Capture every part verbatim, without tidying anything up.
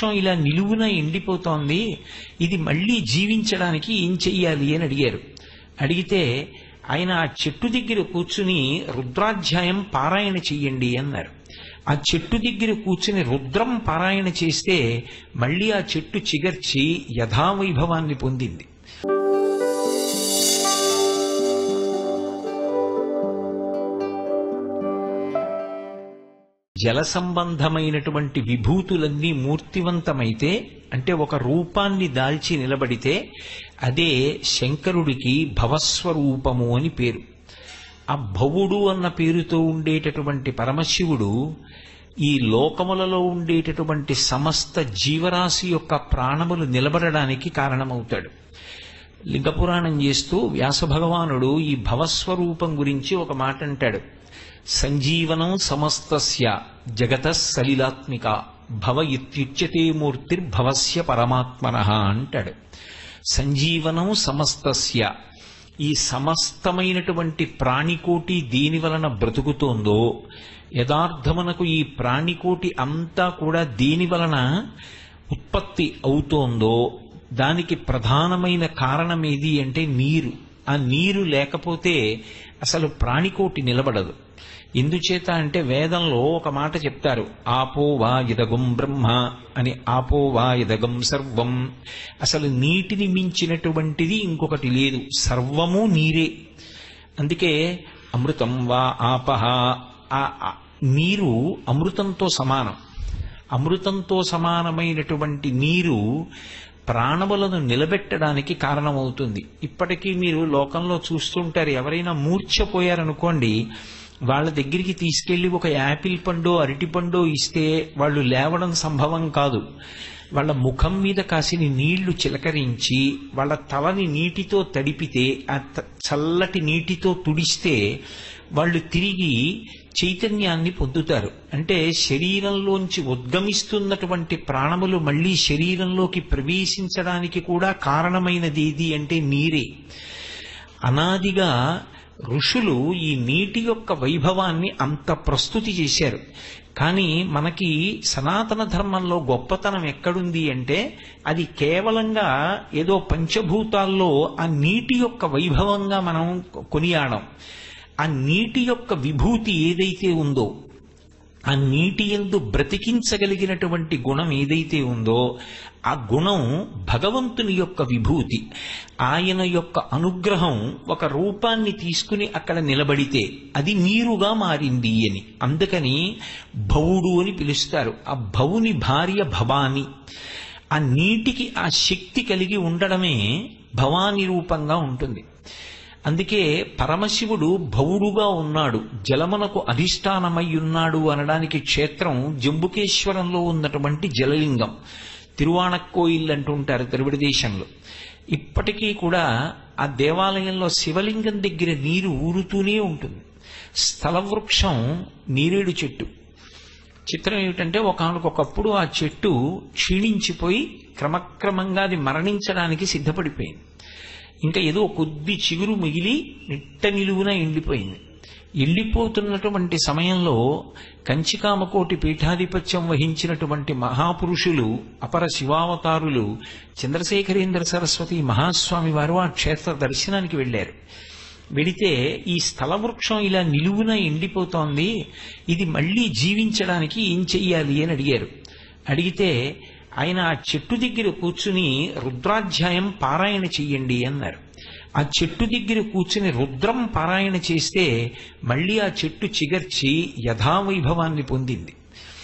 స్థలవృక్షం ఇలా నిలువున ఎండిపోతోంది, ఇది మళ్లీ జీవించడానికి ఏం చెయ్యాలి అని అడిగారు. అడిగితే ఆయన ఆ చెట్టు దగ్గర కూర్చుని రుద్రాధ్యాయం పారాయణ చెయ్యండి అన్నారు. ఆ చెట్టు దగ్గర కూర్చుని రుద్రం పారాయణ చేస్తే మళ్లీ ఆ చెట్టు చిగర్చి యథావైభవాన్ని పొందింది. జల సంబంధమైనటువంటి విభూతులన్నీ మూర్తివంతమైతే, అంటే ఒక రూపాన్ని దాల్చి నిలబడితే అదే శంకరుడికి భవస్వరూపము అని పేరు. ఆ భవుడు అన్న పేరుతో ఉండేటటువంటి పరమశివుడు ఈ లోకములలో ఉండేటటువంటి సమస్త జీవరాశి యొక్క ప్రాణములు నిలబడడానికి కారణమవుతాడు. లింగపురాణం చేస్తూ వ్యాస భగవానుడు ఈ భవస్వరూపం గురించి ఒక మాట అంటాడు. సంజీవనం సమస్తస్య జగతః సలిలాత్మిక భవ ఇత్యుచ్యతే మూర్తిర్భవస్య పరమాత్మనః అంటాడు. సంజీవనం సమస్తస్య, ఈ సమస్తమైనటువంటి ప్రాణికోటి దేని వలన బ్రతుకుతోందో, యథార్థమునకు ఈ ప్రాణికోటి అంతా కూడా దేని వలన ఉత్పత్తి అవుతోందో దానికి ప్రధానమైన కారణం ఏది అంటే నీరు. ఆ నీరు లేకపోతే అసలు ప్రాణికోటి నిలబడదు. ఎందుచేత అంటే వేదంలో ఒక మాట చెప్తారు, ఆపో వా ఇదగం బ్రహ్మ అని. ఆపో వా ఇదగం సర్వం. అసలు నీటిని మించినటువంటిది ఇంకొకటి లేదు, సర్వము నీరే. అందుకే అమృతం వా ఆపహ, ఆ నీరు అమృతంతో సమానం. అమృతంతో సమానమైనటువంటి నీరు ప్రాణములను నిలబెట్టడానికి కారణమవుతుంది. ఇప్పటికీ మీరు లోకంలో చూస్తుంటారు, ఎవరైనా మూర్ఛపోయారనుకోండి, వాళ్ళ దగ్గరికి తీసుకెళ్లి ఒక యాపిల్ పండో అరటి పండో ఇస్తే వాళ్ళు లేవడం సంభవం కాదు. వాళ్ళ ముఖం మీద కాసిని నీళ్లు చిలకరించి వాళ్ళ తలని నీటితో తడిపితే, ఆ చల్లటి నీటితో తుడిస్తే వాళ్ళు తిరిగి చైతన్యాన్ని పొందుతారు. అంటే శరీరంలోంచి ఉద్గమిస్తున్నటువంటి ప్రాణములు మళ్లీ శరీరంలోకి ప్రవేశించడానికి కూడా కారణమైనది ఏది అంటే నీరే. అనాదిగా ఋషులు ఈ నీటి యొక్క వైభవాన్ని అంత ప్రస్తుతి చేశారు. కానీ మనకి సనాతన ధర్మంలో గొప్పతనం ఎక్కడుంది అంటే అది కేవలంగా ఏదో పంచభూతాల్లో ఆ నీటి యొక్క వైభవంగా మనం కొనియాడం. ఆ నీటి యొక్క విభూతి ఏదైతే ఉందో, ఆ నీటి యందు బ్రతికించగలిగినటువంటి గుణం ఏదైతే ఉందో ఆ గుణం భగవంతుని యొక్క విభూతి. ఆయన యొక్క అనుగ్రహం ఒక రూపాన్ని తీసుకుని అక్కడ నిలబడితే అది నీరుగా మారింది అని. అందుకని భవుడు అని పిలుస్తారు. ఆ భవుని భార్య భవాని. ఆ నీటికి ఆ శక్తి కలిగి ఉండడమే భవాని రూపంగా ఉంటుంది. అందుకే పరమశివుడు భవుడుగా ఉన్నాడు, జలమునకు అధిష్టానమై ఉన్నాడు అనడానికి క్షేత్రం జంబుకేశ్వరంలో ఉన్నటువంటి జలలింగం. తిరువాణక్కోయిల్ అంటుంటారు తిరుపతి దేశంలో. ఇప్పటికీ కూడా ఆ దేవాలయంలో శివలింగం దగ్గర నీరు ఊరుతూనే ఉంటుంది. స్థలవృక్షం నీరేడు చెట్టు. చిత్రం ఏమిటంటే ఒకానొకప్పుడు ఆ చెట్టు క్షీణించిపోయి క్రమక్రమంగా అది మరణించడానికి సిద్ధపడిపోయింది. ఇంకా ఏదో కొద్ది చిగురు మిగిలి నిట్ట నిలువున ఎండిపోయింది. ఎండిపోతున్నటువంటి సమయంలో కంచికామకోటి పీఠాధిపత్యం వహించినటువంటి మహాపురుషులు, అపర శివావతారులు చంద్రశేఖరేంద్ర సరస్వతి మహాస్వామి వారు ఆ క్షేత్ర దర్శనానికి వెళ్లారు. వెడితే ఈ స్థలవృక్షం ఇలా నిలువున ఎండిపోతోంది, ఇది మళ్లీ జీవించడానికి ఏం చెయ్యాలి అని అడిగారు. అడిగితే ఆయన ఆ చెట్టు దగ్గర కూర్చుని రుద్రాధ్యాయం పారాయణ చెయ్యండి అన్నారు. ఆ చెట్టు దగ్గర కూర్చుని రుద్రం పారాయణ చేస్తే మళ్లీ ఆ చెట్టు చిగర్చి యథావైభవాన్ని పొందింది.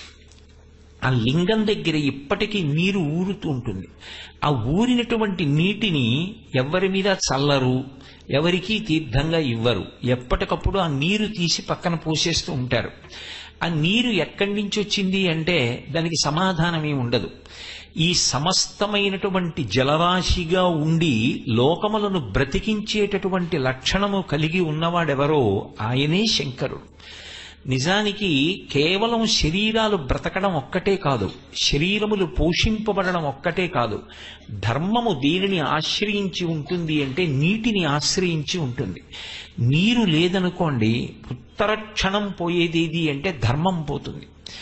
ఆ లింగం దగ్గర ఇప్పటికీ నీరు ఊరుతూ ఉంటుంది. ఆ ఊరినటువంటి నీటిని ఎవరి మీద చల్లరు, ఎవరికీ తీర్థంగా ఇవ్వరు. ఎప్పటికప్పుడు ఆ నీరు తీసి పక్కన పోసేస్తూ ఉంటారు. ఆ నీరు ఎక్కడి నుంచి వచ్చింది అంటే దానికి సమాధానమే ఉండదు. ఈ సమస్తమైనటువంటి జలరాశిగా ఉండి లోకములను బ్రతికించేటటువంటి లక్షణము కలిగి ఉన్నవాడెవరో ఆయనే శంకరుడు. నిజానికి కేవలం శరీరాలు బ్రతకడం ఒక్కటే కాదు, శరీరములు పోషింపబడడం ఒక్కటే కాదు, ధర్మము దేనిని ఆశ్రయించి ఉంటుంది అంటే నీటిని ఆశ్రయించి ఉంటుంది. నీరు లేదనుకోండి, ఉత్తర క్షణం పోయేదేది అంటే ధర్మం పోతుంది.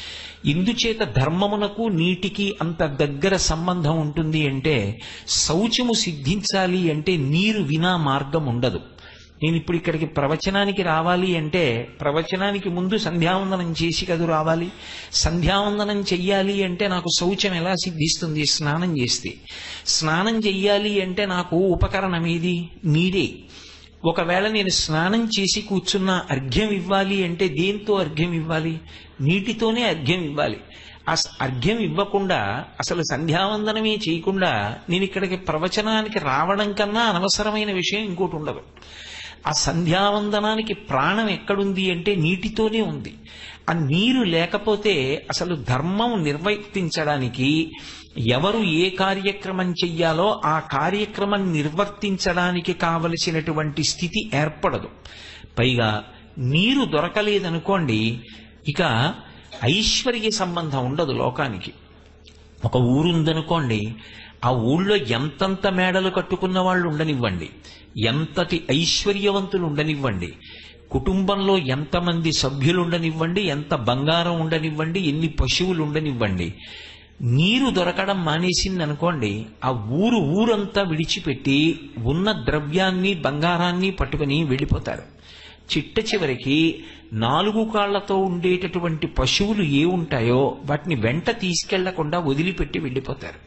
ఇందుచేత ధర్మమునకు నీటికి అంత దగ్గర సంబంధం ఉంటుంది అంటే, శౌచము సిద్ధించాలి అంటే నీరు వినా మార్గం ఉండదు. నేను ఇప్పుడు ఇక్కడికి ప్రవచనానికి రావాలి అంటే ప్రవచనానికి ముందు సంధ్యావందనం చేసి కదూ రావాలి. సంధ్యావందనం చెయ్యాలి అంటే నాకు శౌచం ఎలా సిద్ధిస్తుంది? స్నానం చేస్తే. స్నానం చెయ్యాలి అంటే నాకు ఉపకరణం ఏది? నీరే. ఒకవేళ నేను స్నానం చేసి కూర్చున్న అర్ఘ్యం ఇవ్వాలి అంటే దేంతో అర్ఘ్యం ఇవ్వాలి? నీటితోనే అర్ఘ్యం ఇవ్వాలి. ఆ అర్ఘ్యం ఇవ్వకుండా, అసలు సంధ్యావందనమే చేయకుండా నేను ఇక్కడికి ప్రవచనానికి రావడం కన్నా అనవసరమైన విషయం ఇంకోటి ఉండదు. ఆ సంధ్యావందనానికి ప్రాణం ఎక్కడుంది అంటే నీటితోనే ఉంది. ఆ నీరు లేకపోతే అసలు ధర్మం నిర్వర్తించడానికి, ఎవరు ఏ కార్యక్రమం చెయ్యాలో ఆ కార్యక్రమం నిర్వర్తించడానికి కావలసినటువంటి స్థితి ఏర్పడదు. పైగా నీరు దొరకలేదనుకోండి, ఇక ఐశ్వర్య సంబంధం ఉండదు లోకానికి. ఒక ఊరుందనుకోండి, ఆ ఊళ్ళో ఎంతంత మేడలు కట్టుకున్న వాళ్ళు ఉండనివ్వండి, ఎంతటి ఐశ్వర్యవంతులు ఉండనివ్వండి, కుటుంబంలో ఎంతమంది సభ్యులు ఉండనివ్వండి, ఎంత బంగారం ఉండనివ్వండి, ఎన్ని పశువులు ఉండనివ్వండి, నీరు దొరకడం మానేసింది అనుకోండి, ఆ ఊరు ఊరంతా విడిచిపెట్టి ఉన్న ద్రవ్యాన్ని బంగారాన్ని పట్టుకుని వెళ్ళిపోతారు. చిట్ట చివరికి నాలుగు కాళ్లతో ఉండేటటువంటి పశువులు ఏ ఉంటాయో వాటిని వెంట తీసుకెళ్లకుండా వదిలిపెట్టి వెళ్ళిపోతారు.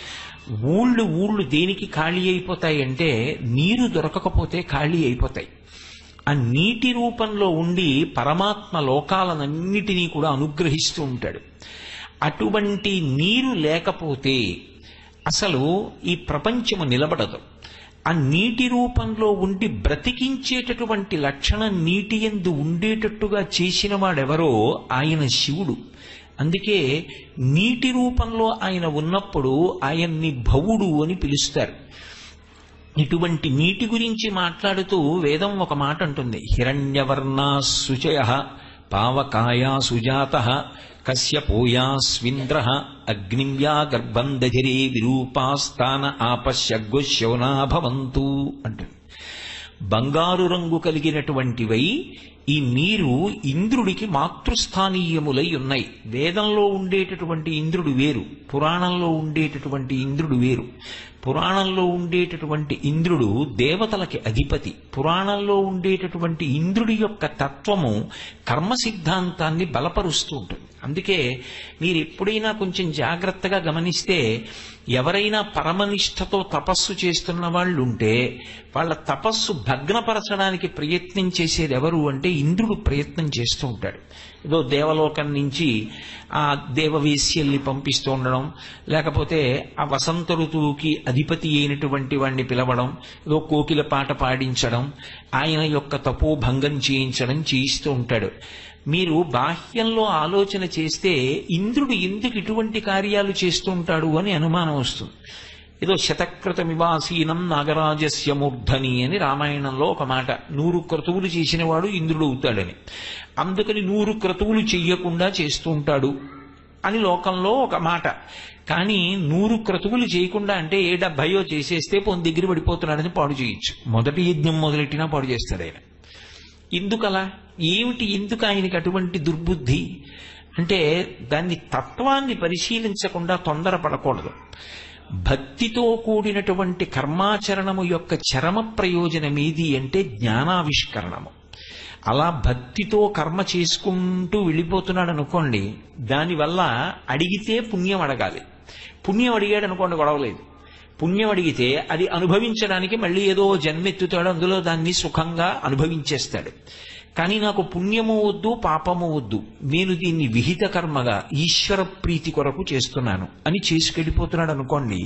ఊళ్ళు ఊళ్ళు దేనికి ఖాళీ అయిపోతాయి అంటే నీరు దొరకకపోతే ఖాళీ అయిపోతాయి. ఆ నీటి రూపంలో ఉండి పరమాత్మ లోకాలనన్నిటినీ కూడా అనుగ్రహిస్తూ ఉంటాడు. అటువంటి నీరు లేకపోతే అసలు ఈ ప్రపంచము నిలబడదు. ఆ నీటి రూపంలో ఉండి బ్రతికించేటటువంటి లక్షణం నీటి యందు ఉండేటట్టుగా చేసిన వాడెవరో ఆయన శివుడు. అందుకే నీటి రూపంలో ఆయన ఉన్నప్పుడు ఆయన్ని భవుడు అని పిలుస్తారు. ఇటువంటి నీటి గురించి మాట్లాడుతూ వేదం ఒక మాట అంటుంది, హిరణ్యవర్ణా శుచయ పావకాయా సుజాత కశ్యపోయా స్వింద్ర అగ్నివ్యా గర్భం దధిరే విరూపాస్తాన ఆపశ్యగ్గుశౌనా భవంతు అంటుంది. బంగారు రంగు కలిగినటువంటివై ఈ నీరు ఇంద్రుడికి మాతృస్థానీయములై ఉన్నాయి. వేదంలో ఉండేటటువంటి ఇంద్రుడు వేరు, పురాణంలో ఉండేటటువంటి ఇంద్రుడు వేరు. పురాణంలో ఉండేటటువంటి ఇంద్రుడు దేవతలకి అధిపతి. పురాణంలో ఉండేటటువంటి ఇంద్రుడి యొక్క తత్వము కర్మ సిద్ధాంతాన్ని బలపరుస్తూ ఉంటుంది. అందుకే మీరు ఎప్పుడైనా కొంచెం జాగ్రత్తగా గమనిస్తే, ఎవరైనా పరమనిష్టతో తపస్సు చేస్తున్న వాళ్ళు ఉంటే వాళ్ళ తపస్సు భగ్నపరచడానికి ప్రయత్నం చేసేది ఎవరు అంటే ఇంద్రుడు ప్రయత్నం చేస్తూ ఉంటాడు. ఏదో దేవలోకం నుంచి ఆ దేవవేశ్యల్ని పంపిస్తూ ఉండడం, లేకపోతే ఆ వసంత ఋతువుకి అధిపతి అయినటువంటి వాడిని పిలవడం, ఏదో కోకిల పాట పాడించడం, ఆయన యొక్క తపోభంగం చేయించడం చేయిస్తూ ఉంటాడు. మీరు బాహ్యంలో ఆలోచన చేస్తే ఇంద్రుడు ఎందుకు ఇటువంటి కార్యాలు చేస్తూ ఉంటాడు అని అనుమానం వస్తుంది. ఏదో శతక్రతమివాసీనం నాగరాజస్య మూర్ధని అని రామాయణంలో ఒక మాట, నూరు క్రతువులు చేసిన వాడు ఇంద్రుడు అవుతాడని. అందుకని నూరు క్రతువులు చెయ్యకుండా చేస్తూ ఉంటాడు అని లోకంలో ఒక మాట. కానీ నూరు క్రతువులు చేయకుండా అంటే ఏ డెబ్బయో చేసేస్తే పోని దగ్గర పడిపోతున్నాడని పాడు చేయొచ్చు. మొదటి యజ్ఞం మొదలెట్టినా పాడు చేస్తాడు ఆయన. ఎందుకలా? ఏమిటి, ఎందుకు ఆయనకి అటువంటి దుర్బుద్ధి అంటే దాన్ని తత్వాన్ని పరిశీలించకుండా తొందరపడకూడదు. భక్తితో కూడినటువంటి కర్మాచరణము యొక్క చరమ ప్రయోజనం ఏది అంటే జ్ఞానావిష్కరణము. అలా భక్తితో కర్మ చేసుకుంటూ వెళ్ళిపోతున్నాడు అనుకోండి, దానివల్ల అడిగితే పుణ్యం అడగాలి. పుణ్యం అడిగాడు అనుకోండి గొడవలేదు. పుణ్యం అడిగితే అది అనుభవించడానికి మళ్ళీ ఏదో జన్మెత్తుతాడు, అందులో దాన్ని సుఖంగా అనుభవించేస్తాడు. కానీ నాకు పుణ్యము వద్దు, పాపము వద్దు, నేను దీన్ని విహిత కర్మగా ఈశ్వర ప్రీతి కొరకు చేస్తున్నాను అని చేసుకెళ్ళిపోతున్నాడు అనుకోండి,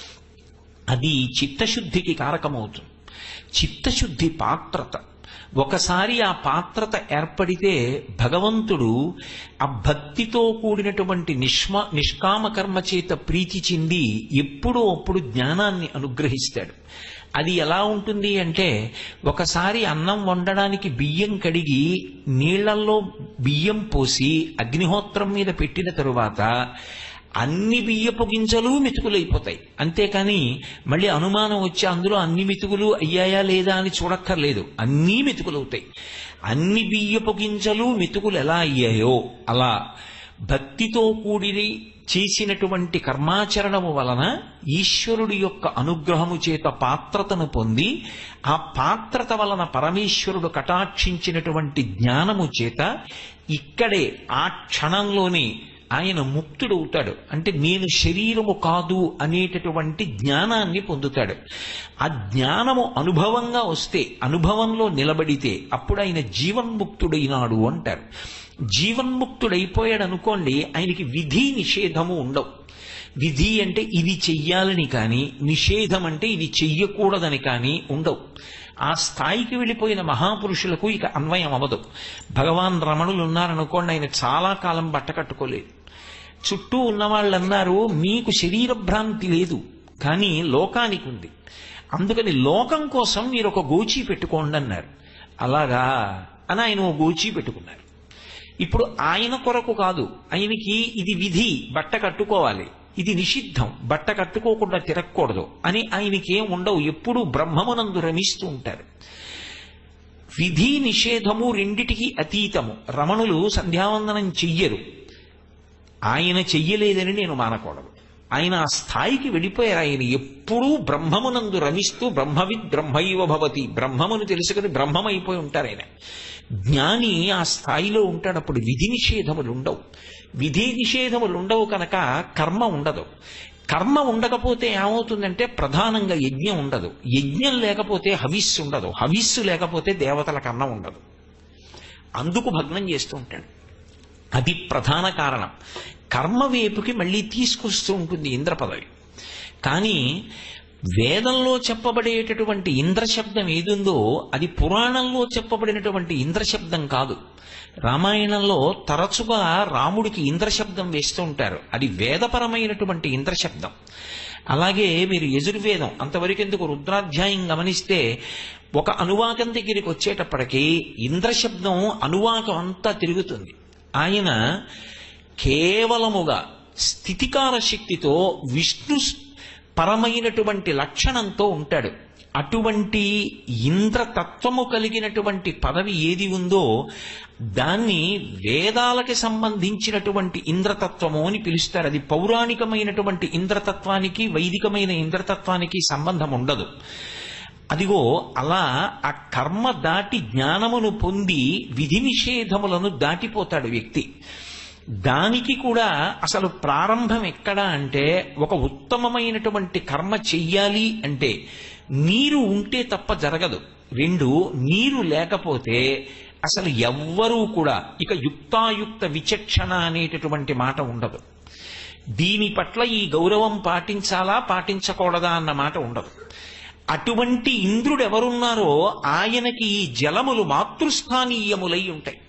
అది చిత్తశుద్ధికి కారకమవుతుంది. చిత్తశుద్ధి పాత్రత. ఒకసారి ఆ పాత్రత ఏర్పడితే భగవంతుడు ఆ భక్తితో కూడినటువంటి నిష్మా నిష్కామ కర్మ చేత ప్రీతి చెంది ఎప్పుడో అప్పుడు జ్ఞానాన్ని అనుగ్రహిస్తాడు. అది ఎలా ఉంటుంది అంటే, ఒకసారి అన్నం వండడానికి బియ్యం కడిగి నీళ్లల్లో బియ్యం పోసి అగ్నిహోత్రం మీద పెట్టిన తరువాత అన్ని బియ్యపు గింజలు మెతుకులైపోతాయి. అంతేకాని మళ్ళీ అనుమానం వచ్చి అందులో అన్ని మెతుకులు అయ్యాయా లేదా అని చూడక్కర్లేదు, అన్నీ మెతుకులవుతాయి. అన్ని బియ్యపు గింజలు మెతుకులు ఎలా అయ్యాయో అలా భక్తితో కూడి చేసినటువంటి కర్మాచరణము వలన ఈశ్వరుడి యొక్క అనుగ్రహము చేత పాత్రతను పొంది ఆ పాత్రత వలన పరమేశ్వరుడు కటాక్షించినటువంటి జ్ఞానము చేత ఇక్కడే ఆ క్షణంలోనే ఆయన ముక్తుడవుతాడు. అంటే నేను శరీరము కాదు అనేటటువంటి జ్ఞానాన్ని పొందుతాడు. ఆ జ్ఞానము అనుభవంగా వస్తే, అనుభవంలో నిలబడితే అప్పుడు ఆయన జీవన్ముక్తుడైనాడు అంటారు. జీవన్ముక్తుడైపోయాడు అనుకోండి, ఆయనకి విధి నిషేధము ఉండవు. విధి అంటే ఇది చెయ్యాలని కానీ, నిషేధం అంటే ఇది చెయ్యకూడదని కానీ ఉండవు. ఆ స్థాయికి వెళ్ళిపోయిన మహాపురుషులకు ఇక అన్వయం అవ్వదు. భగవాన్ రమణులు ఉన్నారనుకోండి, ఆయన చాలా కాలం బట్ట కట్టుకోలేదు. చుట్టూ ఉన్న వాళ్ళు అన్నారు, మీకు శరీర భ్రాంతి లేదు కానీ లోకానికి ఉంది, అందుకని లోకం కోసం మీరు ఒక గోచీ పెట్టుకోండి అన్నారు. అలాగా అని ఆయన ఓ గోచీ పెట్టుకున్నారు. ఇప్పుడు ఆయన కొరకు కాదు, ఆయనకి ఇది విధి, బట్ట కట్టుకోవాలి, ఇది నిషిద్ధం, బట్ట కట్టుకోకుండా తిరగకూడదు అని ఆయనకి ఏం ఉండవు. ఎప్పుడూ బ్రహ్మమునందు రమిస్తూ ఉంటారు. విధి నిషేధము రెండిటికి అతీతము. రమణులు సంధ్యావందనం చెయ్యరు, ఆయన చెయ్యలేదని నేను మానకూడదు. ఆయన ఆ స్థాయికి వెళ్ళిపోయారు. ఆయన ఎప్పుడూ బ్రహ్మమునందు రమిస్తూ బ్రహ్మవిద్ బ్రహ్మైవ భవతి, బ్రహ్మమును తెలుసుకుని బ్రహ్మమైపోయి ఉంటారు ఆయన. జ్ఞాని ఆ స్థాయిలో ఉంటాడు. అప్పుడు విధి నిషేధములు ఉండవు. విధి నిషేధములు ఉండవు కనుక కర్మ ఉండదు. కర్మ ఉండకపోతే ఏమవుతుందంటే ప్రధానంగా యజ్ఞం ఉండదు. యజ్ఞం లేకపోతే హవిస్సు ఉండదు. హవిస్సు లేకపోతే దేవతలకు అన్నం ఉండదు. అందుకు భగ్నం చేస్తూ ఉంటాడు. అది ప్రధాన కారణం. కర్మ వైపుకి మళ్ళీ తీసుకొస్తూ ఉంటుంది ఇంద్ర పదవి. కానీ వేదంలో చెప్పబడేటటువంటి ఇంద్రశబ్దం ఏదుందో అది పురాణంలో చెప్పబడినటువంటి ఇంద్రశబ్దం కాదు. రామాయణంలో తరచుగా రాముడికి ఇంద్రశబ్దం వేస్తూ ఉంటారు. అది వేదపరమైనటువంటి ఇంద్రశబ్దం. అలాగే మీరు యజుర్వేదం అంతవరకు ఎందుకు రుద్రాధ్యాయం గమనిస్తే ఒక అనువాకం దగ్గరికి వచ్చేటప్పటికీ ఇంద్రశబ్దం అనువాకం అంతా తిరుగుతుంది. ఆయన కేవలముగా స్థితికార శక్తితో విష్ణు పరమైనటువంటి లక్షణంతో ఉంటాడు. అటువంటి ఇంద్రతత్వము కలిగినటువంటి పదవి ఏది ఉందో దాన్ని వేదాలకి సంబంధించినటువంటి ఇంద్రతత్వము అని పిలుస్తారు. అది పౌరాణికమైనటువంటి ఇంద్రతత్వానికి వైదికమైన ఇంద్రతత్వానికి సంబంధం ఉండదు. అదిగో అలా ఆ కర్మ దాటి జ్ఞానమును పొంది విధి నిషేధములను దాటిపోతాడు వ్యక్తి. దానికి కూడా అసలు ప్రారంభం ఎక్కడా అంటే ఒక ఉత్తమమైనటువంటి కర్మ చెయ్యాలి అంటే నీరు ఉంటే తప్ప జరగదు. రెండు, నీరు లేకపోతే అసలు ఎవ్వరూ కూడా ఇక యుక్తాయుక్త విచక్షణ అనేటటువంటి మాట ఉండదు. దీని పట్ల ఈ గౌరవం పాటించాలా పాటించకూడదా అన్న మాట ఉండదు. అటువంటి ఇంద్రుడు ఎవరున్నారో ఆయనకి ఈ జలములు మాతృస్థానీయములై ఉంటాయి.